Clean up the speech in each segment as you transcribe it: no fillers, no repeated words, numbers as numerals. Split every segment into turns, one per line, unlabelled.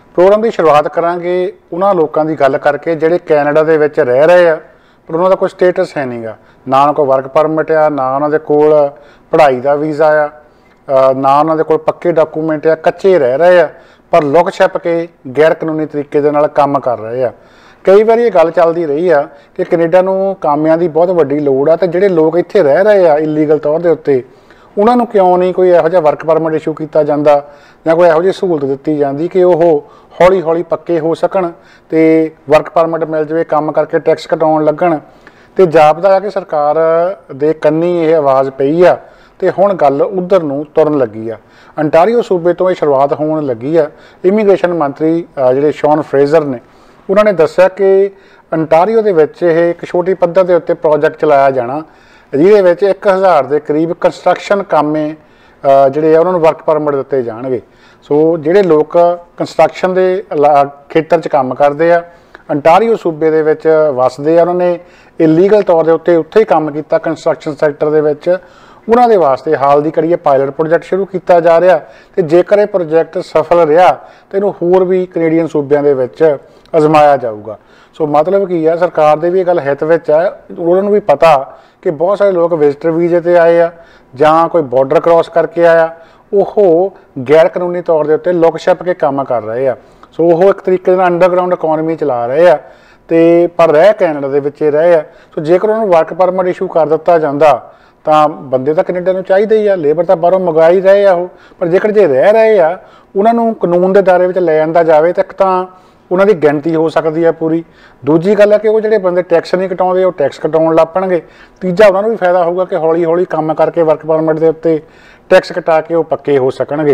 Programme की शुरुआत करांगे उन्हां लोकां दी गल करके जिहड़े कैनेडा दे विच रह रहे आ पर उन्हां दा कोई स्टेटस है नहीं गा, ना कोई वर्क परमिट आ, ना उन्हां दे कोल पढ़ाई दा वीज़ा आ, ना उन्हां दे कोल पक्के डॉकूमेंट आ, कच्चे रह रहे आ पर लुक छिप के गैर कानूनी तरीके दे नाल काम कर रहे आ। कई बार ये गल चलती रही आ कि कनेडा नूं कामिਆਂ ਦੀ बहुत वड्डी लोड़ आ ते जिहड़े लोग इत्थे रह रहे आ इलीगल तौर दे उत्ते उन्हां नूं क्यों नहीं कोई इहो जिहा वर्क परमिट इशू किया जाता जां कोई इहो जी सहूलत दित्ती जाती कि वह हौली हौली पक्के हो सकन ते वर्क परमिट मिल जाए, काम करके टैक्स कटाउण लगन। तो जापदा है कि सरकार दे कन्नी ये आवाज़ पई आ ते हुण गल उधर नूं तुरन लगी आ। अंटारियो सूबे तो ये शुरुआत होण लगी आ। इमीग्रेशन मंत्री जिहड़े शॉन फ्रेजर ने उन्होंने दस्सिया कि अंटारियो दे विच ये एक छोटी पद्धर के उत्ते प्रोजैक्ट चलाया जाना जिहदे विच 1000 के करीब कंस्ट्रक्शन कामे जिहड़े उन्होंने वर्क परमिट दिते जाणगे। सो जिहड़े लोग कंस्ट्रक्शन के खेतर च काम करते आ अंटारियो सूबे दे विच वसदे आ, उन्होंने इलीगल तौर के उत्ते उत्थे ही काम किया कंस्ट्रक्शन सैक्टर दे विच, उन्हां दे वास्ते हाल दी कड़ीए पायलट प्रोजैक्ट शुरू किया जा रहा तो जेकर यह प्रोजैक्ट सफल रहा तो इहनूं होर भी कनेडियन सूबिਆਂ ਦੇ ਵਿੱਚ आजमाया जाऊगा। सो मतलब की है सरकार दे भी गल हित विच है, उन्होंने भी पता कि बहुत सारे लोग विजिटर वीजे ते आए आ जां कोई बॉर्डर क्रॉस करके आया वो गैर कानूनी तौर के उत्ते लुक छिप के काम कर रहे आ। सो वो एक तरीके नाल अंडरग्राउंड इकोनॉमी चला रहे आ ते पर रह कैनेडा दे विच रहे आ। सो जेकर उन्होंने वर्क परमिट इशू कर दिता जाता तो बंदे तो कनेडा नूं चाहीदे ही आ, लेबर तो बाहरों मंगा ही रहे आ, पर जेकर जे रह रहे आ उन्होंने कानून के दायरे में लै आंदा जाए तो एक तो उन्होंने गिणती हो सकती है पूरी, दूजी गल है कि वो जो बंदे टैक्स नहीं कटाउंदे वो टैक्स कटाउण लग पैणगे, तीजा उन्होंने भी फायदा होगा कि हौली हौली काम करके वर्क परमिट के उत्ते टैक्स कटा के वो पक्के हो सकणगे।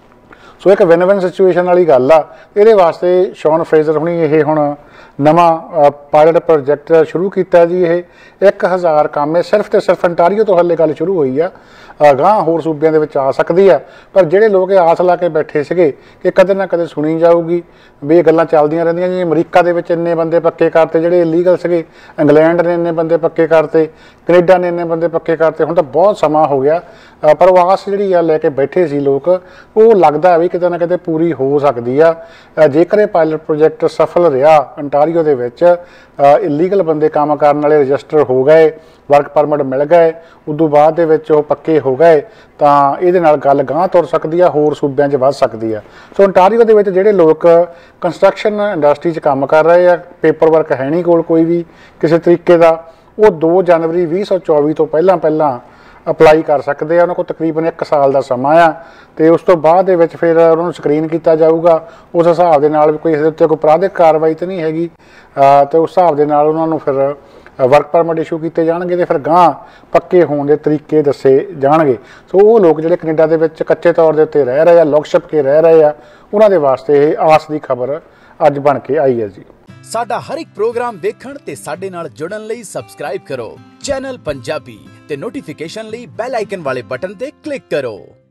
सो एक विन विन सिचुएशन वाली गल आ। ये वास्ते शॉन फ्रेजर हुणी ये हुण नवा पायलट प्रोजैक्ट शुरू किया जी। ये 1000 कामे सिर्फ तो सिर्फ अंटारियो तो हले गल शुरू हुई आ, गांह होर सूबिਆਂ ਦੇ ਵਿੱਚ आ सकती है, पर ਜਿਹੜੇ लोग आस ला के बैठे ਸੀਗੇ कि कदे ना कदे सुनी जाऊगी भी ये गल्लां ਚੱਲਦੀਆਂ ਰਹਿੰਦੀਆਂ जी। अमरीका ਦੇ ਵਿੱਚ ਇੰਨੇ ਬੰਦੇ पक्के करते ਜਿਹੜੇ इलीगल ਸੀਗੇ, इंग्लैंड ने ਇੰਨੇ ਬੰਦੇ पक्के करते, कनेडा ने ਇੰਨੇ ਬੰਦੇ पक्के करते, ਹੁਣ ਤਾਂ बहुत समा हो गया पर वो आस ਜਿਹੜੀ ਆ ਲੈ ਕੇ बैठे ਸੀ लोग वो लगदा भी किते ना किते पूरी हो सकती आ जेकर ਇਹ पायलट प्रोजैक्ट सफल रहा। अंटारियो ਦੇ ਵਿੱਚ इलीगल ਬੰਦੇ काम करने वाले रजिस्टर हो गए, वर्क परमिट मिल गए, उदों बाद दे विच वो पक्के हो गए तो ये गल गांह तुर सकती है, होर सूबिਆਂ 'ਚ वध सकती है। सो अंटारियो दे विच जिहड़े लोग कंस्ट्रक्शन इंडस्ट्री 'ਚ काम कर रहे हैं, पेपर वर्क है नहीं कोल कोई भी किसी तरीके का, वो 2 जनवरी 2024 तो पहला अपलाई कर सकते हैं। उन्होंने को तकरीबन 1 साल का समा आ तो उस तो बाद फिर उन्होंने स्क्रीन किया जाऊगा। उस हिसाब के नाल कोई इस उत्ते कोई अपराधिक कार्रवाई तो नहीं हैगी तो उस हिसाब के नाल उन्होंने फिर वर्क परमिट इशू किए जाएंगे तो फिर गांह पक्के होने के तरीके दसे जाएंगे। सो वो लोग जो कनेडा के विच कच्चे तौर के उत्ते रह रहे हैं, लुक छिप के रह रहे हैं, उन्होंने वास्ते आस की खबर अज बन के आई है जी।
साडा हर एक प्रोग्राम देखण ते साडे नाल जुड़न लई सबसक्राइब करो चैनल पंजाबी ते नोटिफिकेशन लई बैल आइकन वाले बटन ते क्लिक करो।